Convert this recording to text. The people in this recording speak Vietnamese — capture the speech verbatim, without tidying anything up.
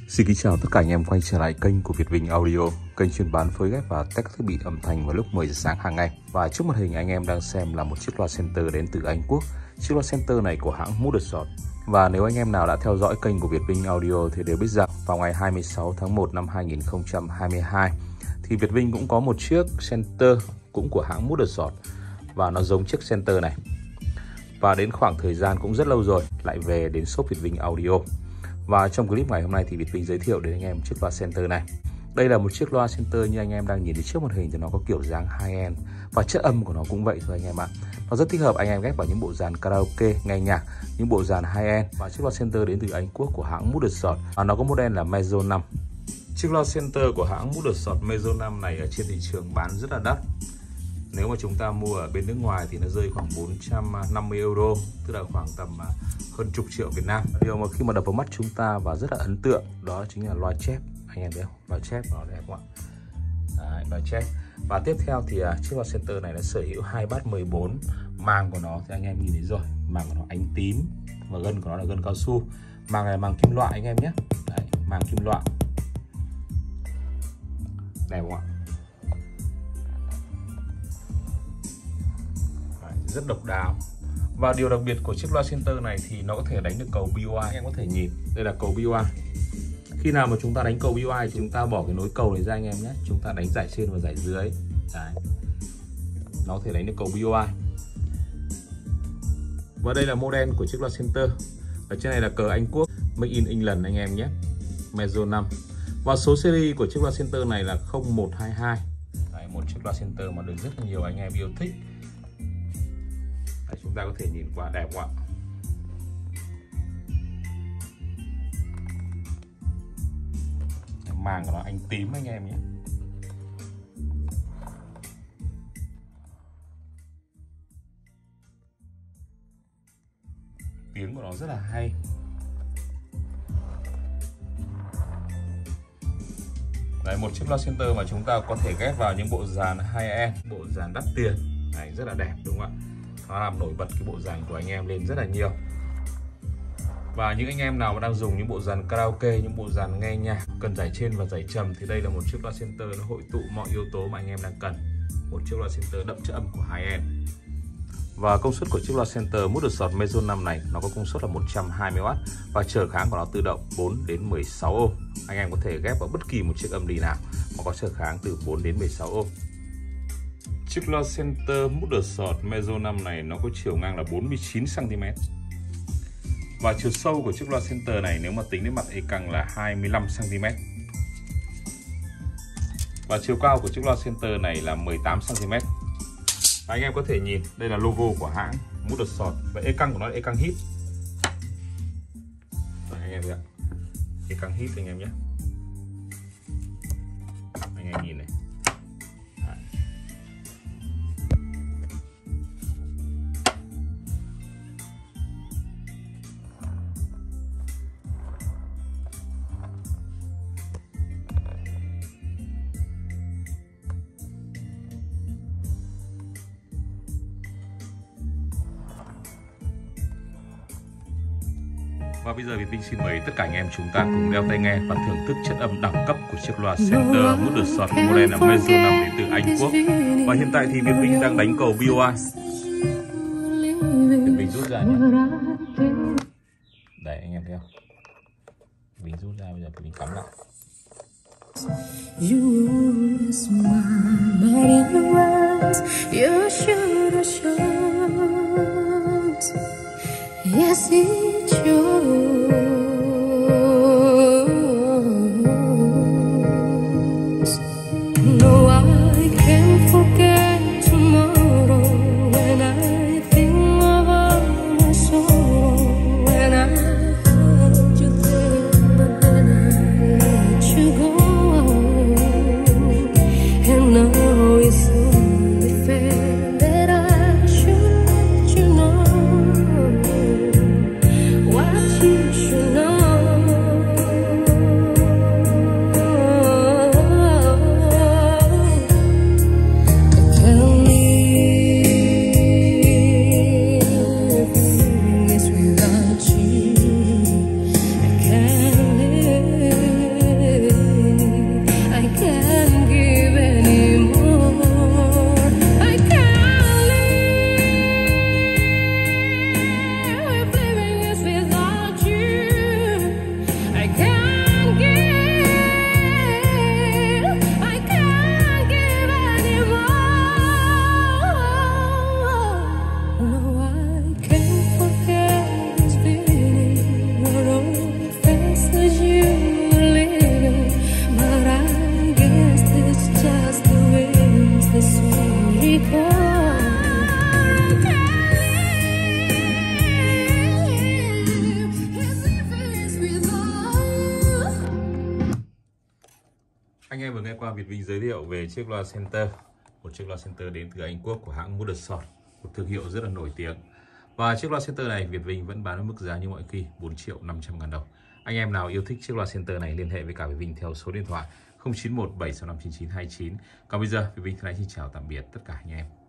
Xin kính chào tất cả anh em quay trở lại kênh của Việt Vinh Audio, kênh chuyên bán phối ghép và test thiết bị âm thanh vào lúc mười giờ sáng hàng ngày. Và trước màn hình anh em đang xem là một chiếc loa center đến từ Anh Quốc. Chiếc loa center này của hãng Mothershot. Và nếu anh em nào đã theo dõi kênh của Việt Vinh Audio thì đều biết rằng vào ngày hai mươi sáu tháng một năm hai nghìn không trăm hai mươi hai thì Việt Vinh cũng có một chiếc center cũng của hãng Mothershot và nó giống chiếc center này. Và đến khoảng thời gian cũng rất lâu rồi lại về đến shop Việt Vinh Audio. Và trong clip ngày hôm nay thì Việt Vinh giới thiệu đến anh em chiếc loa center này. Đây là một chiếc loa center như anh em đang nhìn thấy trước màn hình thì nó có kiểu dáng high-end và chất âm của nó cũng vậy thôi anh em ạ. Nó rất thích hợp anh em ghép vào những bộ dàn karaoke, nghe nhạc, những bộ dàn high-end. Và chiếc loa center đến từ Anh Quốc của hãng Mothershot và nó có model là Mezzo năm. Chiếc loa center của hãng Mothershot Mezzo năm này ở trên thị trường bán rất là đắt. Nếu mà chúng ta mua ở bên nước ngoài thì nó rơi khoảng bốn trăm năm mươi euro, tức là khoảng tầm hơn chục triệu Việt Nam. Điều mà khi mà đập vào mắt chúng ta và rất là ấn tượng đó chính là loa chép. Anh em thấy không? Loa chép nó đẹp không ạ? Đấy, loa chép. Và tiếp theo thì uh, chiếc loa center này nó sở hữu hai bát mười bốn. Màng của nó thì anh em nhìn thấy rồi, màng của nó ánh tím và gân của nó là gân cao su. Màng này là màng kim loại anh em nhé. Đấy, màng kim loại. Đẹp không ạ? Rất độc đáo. Và điều đặc biệt của chiếc loa center này thì nó có thể đánh được cầu bê o i. Anh em có thể nhìn, đây là cầu bê o i. Khi nào mà chúng ta đánh cầu bê o i thì chúng ta bỏ cái nối cầu này ra anh em nhé. Chúng ta đánh giải trên và giải dưới. Đấy. Nó có thể đánh được cầu bê o i. Và đây là model của chiếc loa center. Ở trên này là cờ Anh Quốc, Made in England anh em nhé. Mezzo năm. Và số series của chiếc loa center này là không một hai hai. Đấy, một chiếc loa center mà được rất là nhiều anh em yêu thích. Đấy, chúng ta có thể nhìn qua đẹp không ạ? Màng của nó ánh tím anh em nhé. Tiếng của nó rất là hay. Đấy, một chiếc loa center mà chúng ta có thể ghép vào những bộ dàn high-end, bộ dàn đắt tiền. Đấy, rất là đẹp đúng không ạ? Nó làm nổi bật cái bộ dàn của anh em lên rất là nhiều. Và những anh em nào mà đang dùng những bộ dàn karaoke, những bộ dàn nghe nhạc cần giải trên và giải trầm thì đây là một chiếc loa center nó hội tụ mọi yếu tố mà anh em đang cần. Một chiếc loa center đậm chất âm của high-end. Và công suất của chiếc loa center Mothershot Mezzo năm này nó có công suất là một trăm hai mươi oát và trở kháng của nó tự động bốn đến mười sáu ohm. Anh em có thể ghép vào bất kỳ một chiếc âm đi nào mà có trở kháng từ bốn đến mười sáu ohm. Chiếc loa center Mothershot Mezzo năm này nó có chiều ngang là bốn mươi chín xăng ti mét. Và chiều sâu của chiếc loa center này nếu mà tính đến mặt e căng là hai mươi lăm xăng ti mét. Và chiều cao của chiếc loa center này là mười tám xăng ti mét. Và anh em có thể nhìn, đây là logo của hãng Mothershot và e căng của nó là e căng hít. Đây, anh em thấy ạ. E căng hít anh em nhé. Anh em nhìn này. Và bây giờ Việt Vinh xin mời tất cả anh em chúng ta cùng đeo tai nghe và thưởng thức chất âm đẳng cấp của chiếc loa center Mothershot model là Mezzo năm đến từ Anh Quốc. Và hiện tại thì Việt Vinh đang đánh cầu bê o i. Việt Vinh rút ra nhé. Đấy anh em thấy không? Việt Vinh rút ra, bây giờ Việt Vinh cắm lại. You yes, it shows. No, I can't forget tomorrow when I think of all my sorrow. When I held you there, but then I let you go. And now it's only fair that I should let you know what you Anh em vừa nghe qua Việt Vinh giới thiệu về chiếc loa center, một chiếc loa center đến từ Anh Quốc của hãng Wondershot, một thương hiệu rất là nổi tiếng. Và chiếc loa center này Việt Vinh vẫn bán ở mức giá như mọi khi, bốn triệu năm trăm ngàn đồng. Anh em nào yêu thích chiếc loa center này liên hệ với cả Việt Vinh theo số điện thoại không chín một bảy sáu năm chín chín hai chín. Còn bây giờ Việt Vinh thân ái xin chào tạm biệt tất cả anh em.